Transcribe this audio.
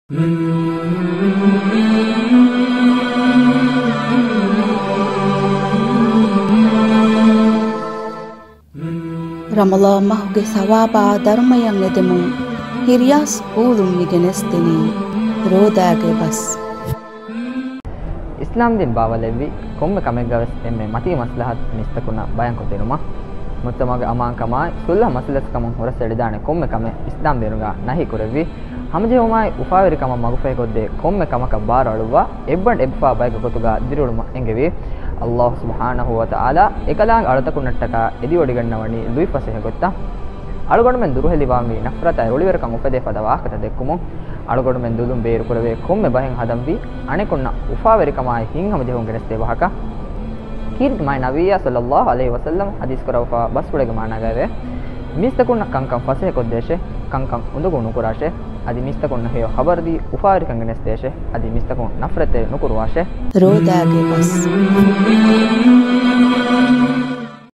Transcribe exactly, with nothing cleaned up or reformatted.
ರಮಲಾ ಮಹುಗೆ ಸವಾಬ ಧರ್ಮಯಂ ಎದೆಮು ಹಿರಿಯಾಸ್ ಕೂಲುಂ ನಿಗೆನೆಸ್ತಿನಿ ರೋದಾಗೆ bus ಇಸ್ಲಾಂ ದಿನ್ ಬಾವಲೆವಿ ಕೊಮ್ಮೆ ಕಮೆಗವಸ್ ಎಮ್ಮೆ ಮತಿ ಮಸ್ಲಹತ್ ನಿಸ್ತಕುನ ಬಯಂ ಕೊತೆನುಮ ಮುತ್ತಮಗೆ ಅಮಾಂಕಮ ಸುಲ್ಲ ಮಸಲಸ್ ಕಮ ಹೊರಸೆಡಿದಾನೆ ಕೊಮ್ಮೆ ಕಮೆ ಇಸ್ಲಾಂ ದಿನುಗ ನಹಿ ಕುರೆವಿ ಹಮಜೆ ಉಮಾಯ್ ಉಫಾವಿರಿ ಕಮ ಮಗುಫೆ ಕೊದ್ದೆ ಕೊಮ್ಮೆ ಕಮಕ ಬಾರಳುವ ಎಬ್ಬಂಡ್ ಎಬ್ಬಾ ಬಯಕ ಕೊತುಗ ದಿರುಳುಮ ಎಂಗೆವಿ ಅಲ್ಲಾಹ್ ಸುಬ್ಹಾನಹು ವ ತಆಲಾ එකලාංග අලතකුන්නට්ටක එදි ඔඩිගන්නවනි ලුයි පසෙහ ගොත්තා අලුගොඩ මෙන් දුරුහෙලිවාමි නෆරතයි රොලිවරකම් උපදේ පදවාකත දෙක්කුමු අලුගොඩ මෙන් දුදුම් බේරු කරවේ කොම්මෙ බහෙන් හදම්වි අනෙකුන්න උෆාවරිකමයි හින්හම දෙහුන් ගෙනස්තේ වහක කීර්ති මයි නබියා සල්ලල්ලාහු අලයිහි වසල්ලම් හදීස් කරවපා බස්පුඩේක මානගාවේ මිස්තකුන්න කංකම් පසෙහ කොද්දේශේ කංකම් උඳගුණු කුරාෂේ අදි මිස්තකුන්න හේ ખબરදී උෆාවරිකම් ගෙනස්තේශේ අදි මිස්තකුන් නෆරතේ නුකුරවාෂේ ರೋದಾಗೆ ಬಸ್